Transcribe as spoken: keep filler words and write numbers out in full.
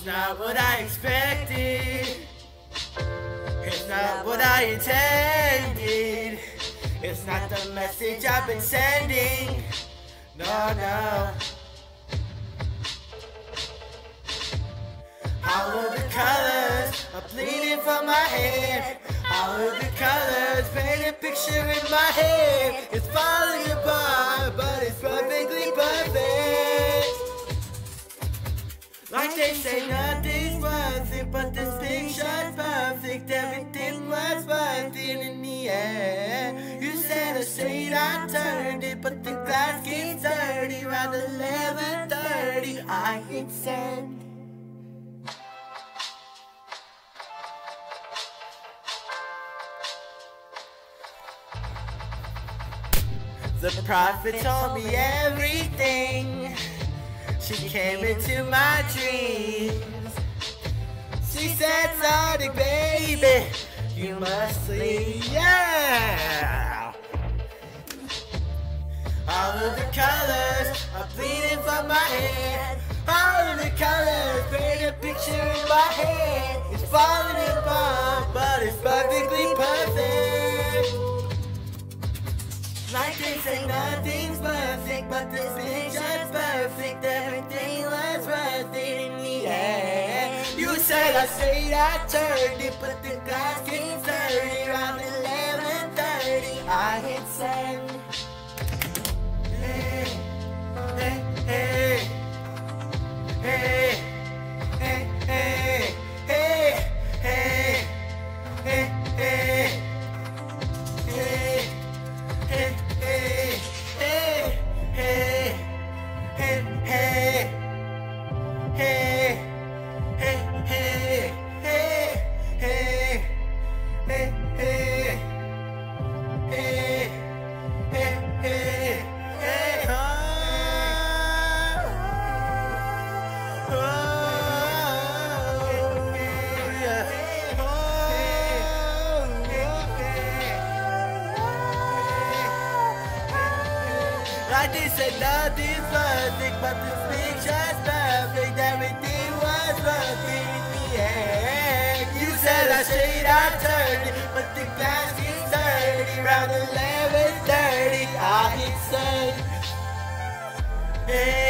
It's not what I expected. It's not what I intended. It's not the message I've been sending. No, no. All of the colors are bleeding from my head. All of the colors paint a picture in my head. It's falling apart, but it's perfectly perfect. Like they say, nothing's worth it, but this picture's perfect. Everything was worth it in the end. You said I said I turned it, but the glass gets dirty around eleven thirty. I hit send. The prophet told me everything. She came into my dreams. She said, Sonic, baby, you must sleep. Yeah! All of the colors are bleeding from my head. All of the colors paint a picture in my head. It's falling apart, but it's perfectly perfect. Like they say, nothing's perfect, but this picture's perfect. Everything was worth it in the end. You said I said I turned it, but the glass gets dirty around eleven thirty. I hit send. Hey, hey, hey, hey, hey, hey, hey, hey, hey, hey, hey. Hey, hey, hey, hey, hey, hey, hey, hey, hey, hey, hey, hey, hey, hey, hey, hey, hey, oh, yeah. I just said nothing's perfect, but this picture's perfect. Everything was worth it in the end. You said I said I turned it, but the glass gets dirty around eleven thirty. I hit send. Hey.